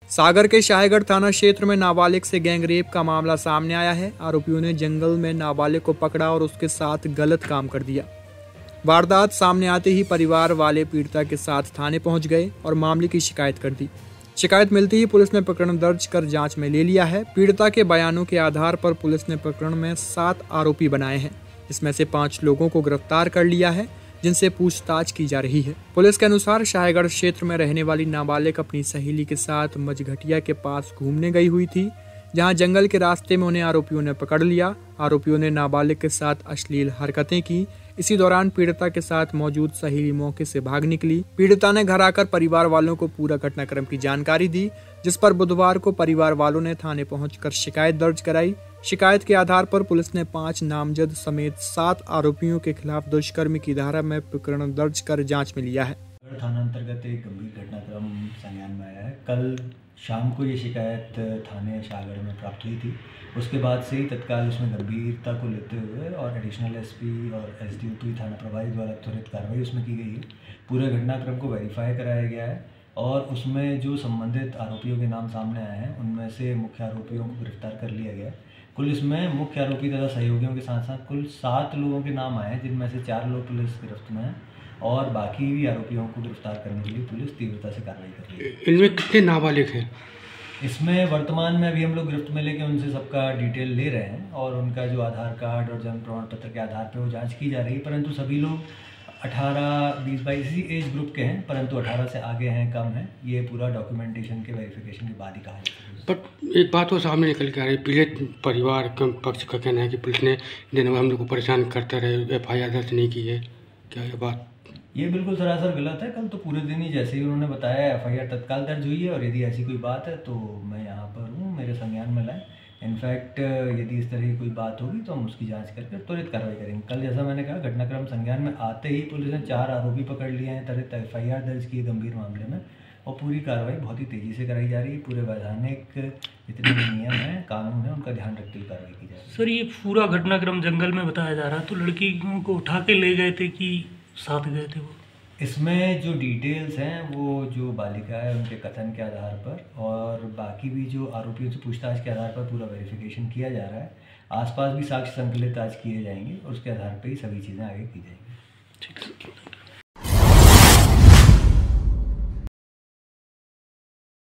सागर के शाहगढ़ थाना क्षेत्र में नाबालिग से गैंगरेप का मामला सामने आया है। आरोपियों ने जंगल में नाबालिग को पकड़ा और उसके साथ गलत काम कर दिया। वारदात सामने आते ही परिवार वाले पीड़िता के साथ थाने पहुंच गए और मामले की शिकायत कर दी। शिकायत मिलते ही पुलिस ने प्रकरण दर्ज कर जांच में ले लिया है। पीड़िता के बयानों के आधार पर पुलिस ने प्रकरण में 7 आरोपी बनाए हैं। इसमें से 5 लोगों को गिरफ्तार कर लिया है, जिनसे पूछताछ की जा रही है। पुलिस के अनुसार शाहगढ़ क्षेत्र में रहने वाली नाबालिग अपनी सहेली के साथ मझघटिया के पास घूमने गई हुई थी, जहां जंगल के रास्ते में उन्हें आरोपियों ने पकड़ लिया। आरोपियों ने नाबालिग के साथ अश्लील हरकतें की। इसी दौरान पीड़िता के साथ मौजूद सहेली मौके से भाग निकली। पीड़िता ने घर आकर परिवार वालों को पूरा घटनाक्रम की जानकारी दी, जिस पर बुधवार को परिवार वालों ने थाने पहुंचकर शिकायत दर्ज कराई। शिकायत के आधार पर पुलिस ने 5 नामजद समेत 7 आरोपियों के खिलाफ दुष्कर्म की धारा में प्रकरण दर्ज कर जांच में लिया है। थाना अंतर्गत एक गंभीर घटनाक्रम संज्ञान में आया है। कल शाम को ये शिकायत थाने शाहगढ़ में प्राप्त हुई थी। उसके बाद से ही तत्काल उसमें गंभीरता को लेते हुए और एडिशनल एसपी और एसडीओपी थाना प्रभारी द्वारा त्वरित कार्रवाई उसमें की गई है। पूरे घटनाक्रम को वेरीफाई कराया गया है और उसमें जो संबंधित आरोपियों के नाम सामने आए हैं, उनमें से मुख्य आरोपियों को गिरफ्तार कर लिया गया है। कुल इसमें मुख्य आरोपी तथा सहयोगियों के साथ साथ कुल 7 लोगों के नाम आए हैं, जिनमें से 4 लोग पुलिस गिरफ्त में हैं और बाकी भी आरोपियों को गिरफ्तार करने के लिए पुलिस तीव्रता से कार्रवाई कर रही है। इनमें कितने नाबालिग हैं? इसमें वर्तमान में अभी हम लोग गिरफ्त में लेके उनसे सबका डिटेल ले रहे हैं और उनका जो आधार कार्ड और जन्म प्रमाण पत्र के आधार पर वो जांच की जा रही है। परंतु सभी लोग 18, 20, 22 इसी एज ग्रुप के हैं, परंतु 18 से आगे हैं, कम हैं। ये पूरा डॉक्यूमेंटेशन के वेरिफिकेशन के बाद ही कहा जाएगा। बट एक बात तो सामने निकल के आ रही है, पीड़ित परिवार के पक्ष का कहना है कि पुलिस ने दिन भर हम लोग को परेशान करते रहे, FIR दर्ज नहीं की है। क्या ये बात? ये बिल्कुल सरासर गलत है। कल तो पूरे दिन ही जैसे ही उन्होंने बताया FIR तत्काल दर्ज हुई है और यदि ऐसी कोई बात है तो मैं यहाँ पर हूँ, मेरे संज्ञान में लाएं। इनफैक्ट यदि इस तरह की कोई बात होगी तो हम उसकी जांच करके त्वरित कार्रवाई करेंगे। कल जैसा मैंने कहा, घटनाक्रम संज्ञान में आते ही पुलिस ने 4 आरोपी पकड़ लिए हैं, त्वरित FIR दर्ज की गंभीर मामले में और पूरी कार्रवाई बहुत ही तेज़ी से कराई जा रही है। पूरे वैधानिक जितने भी नियम हैं, कानून हैं, उनका ध्यान रखते हुए कार्रवाई की जा रही है। सर, ये पूरा घटनाक्रम जंगल में बताया जा रहा है, तो लड़की को उठा के ले गए थे कि साथ गए थे वो? इसमें जो डिटेल्स हैं वो जो बालिका है उनके कथन के आधार पर और बाकी भी जो आरोपियों से पूछताछ के आधार पर पूरा वेरिफिकेशन किया जा रहा है। आसपास भी साक्ष्य संकलित आज किए जाएंगे और उसके आधार पर ही सभी चीज़ें आगे की जाएंगी। ठीक है।